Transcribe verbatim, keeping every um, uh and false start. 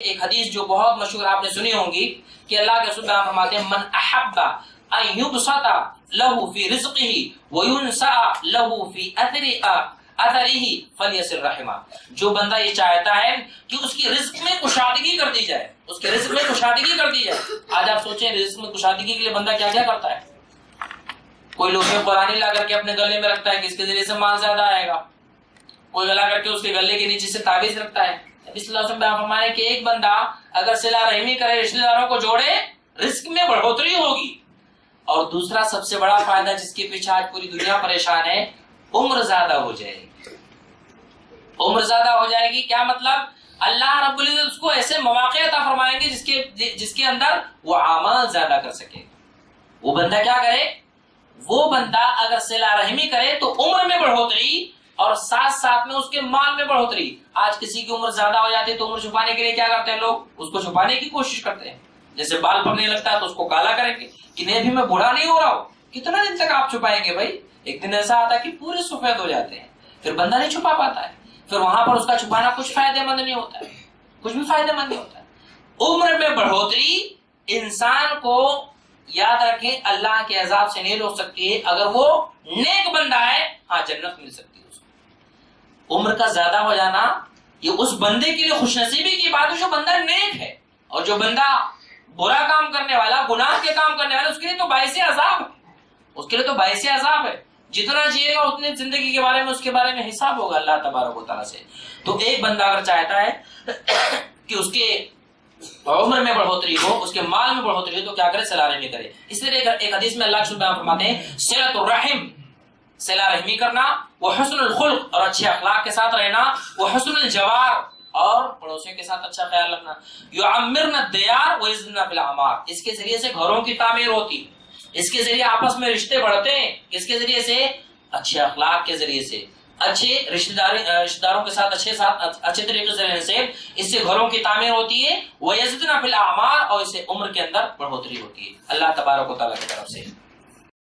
ایک حدیث جو بہت مشہور آپ نے سنی ہوں گی کہ اللہ کے رسول بیان فرماتے ہیں من احب ان یبسط له فی رزقہ وینسع له فی اثرہ فلیصل رحمہ. جو بندہ یہ چاہتا ہے کہ اس کی رزق میں کشادگی کر دی جائے، اس کے رزق میں کشادگی کر دی جائے. آج آپ سوچیں رزق میں کشادگی کے لیے بندہ کیا کیا کرتا ہے. کوئی لوگ قرآن لا کر کے اپنے گلے میں رکھتا ہے کہ اس کے ذریعے سے مال زیادہ آئے گا، کوئی گلا کر کے اس کے گلے کے نیچے سے تعویذ رکھتا ہے. نبی صلی اللہ علیہ وسلم فرمائے کہ ایک بندہ اگر صلہ رحمی کرے، رشتہ داروں کو جوڑے، رزق میں بڑھوتری ہوگی. اور دوسرا سب سے بڑا فائدہ جس کے پیچھے آج پوری دنیا پریشان ہے، عمر زیادہ ہو جائے گی. عمر زیادہ ہو جائے گی کیا مطلب؟ اللہ رب العزت اس کو ایسے مواقع عطا فرمائیں گے جس کے جس کے اندر وہ اعمال زیادہ کر سکے. وہ بندہ کیا کرے؟ وہ بندہ اگر صلہ رحمی کرے تو عمر میں بڑھوتری اور ساتھ ساتھ میں اس کے مال میں بڑھوتری. آج کسی کی عمر زیادہ ہو جاتی ہے تو عمر چھپانے کے لیے کیا کرتے ہیں لوگ؟ اس کو چھپانے کی کوشش کرتے ہیں. جیسے بال پکنے لگتا ہے تو اس کو کالا کریں گے کہ نہیں ابھی میں بوڑھا نہیں ہو رہا ہوں. کتنا دن تک آپ چھپائیں گے بھائی؟ ایک دن ایسا آتا ہے کہ پورے سفید ہو جاتے ہیں، پھر بندہ نہیں چھپا پاتا ہے. پھر وہاں پر اس کا چھپانا کچھ فائدہ مند نہیں ہوتا ہے، کچھ بھی فائدہ مند نہیں ہوتا ہے. عمر میں بڑھوتری انسان کو یاد رکھیں اللہ کے عذاب سے نہیں روک سکتی ہے. اگر وہ نیک بندہ ہے ہاں جنت مل سکتی ہے اس کو. عمر کا زیادہ ہو جانا یہ اس بندے کے لیے خوش نصیبی کی بات ہے جو بندہ نیک ہے. اور جو بندہ برا کام کرنے والا، گناہ کے کام کرنے والا، اس کے لیے تو باعث عذاب ہے. اس کے لیے تو باعث عذاب ہے. جتنا جیے گا اتنے زندگی کے بارے میں اس کے بارے میں حساب ہوگا اللہ تبارک و تعالیٰ سے. تو ایک بندہ اگر چاہتا ہے کہ اس کے عمر میں بڑھوتری ہو، اس کے مال میں بڑھوتری ہو، تو کیا کرے؟ صلہ رحمی کرے. اس لیے ایک حدیث میں اللہ کے رسول بیان فرماتے ہیں صلۃ الرحم، صلہ رحمی کرنا، وہ حسن الخلق اور اچھے اخلاق کے ساتھ رہنا، وہ حسن الجوار اور پڑوسیوں کے ساتھ اچھا خیال رکھنا. یعمرن الدیار ویزدن فی الاعمار. اس کے ذریعے سے گھروں کی تعمیر ہوتی، اس کے ذریعے آپس میں رشتے بڑھتے ہیں. اس کے ذریعے سے اچھے اخلاق کے ذریعے سے، اچھے رشتہ دار رشتہ داروں کے ساتھ اچھے ساتھ اچھے طریقے سے رہنے سے اس سے گھروں کی تعمیر ہوتی ہے. ویزدن فی الاعمار، اور اس سے عمر کے اندر بڑھوتری ہوتی ہے. اللہ تبارک و تعالیٰ کی طرف سے